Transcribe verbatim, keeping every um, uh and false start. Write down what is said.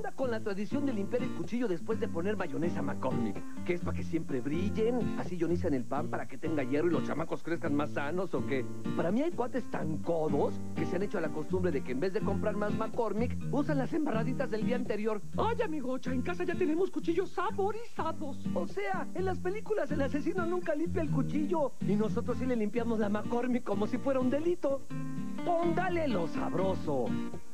onda con la tradición de limpiar el cuchillo después de poner mayonesa McCormick? ¿Que es para que siempre brillen? ¿Así ionizan el pan para que tenga hierro y los chamacos crezcan más sanos o qué? Para mí hay cuates tan codos que se han hecho a la costumbre de que en vez de comprar más McCormick, usan las embarraditas del día anterior. Ay, amigocha, en casa ya tenemos cuchillos saborizados. O sea, en las películas el asesino nunca limpia el cuchillo y nosotros sí le limpiamos la McCormick como si fuera un delito. Póngale lo sabroso.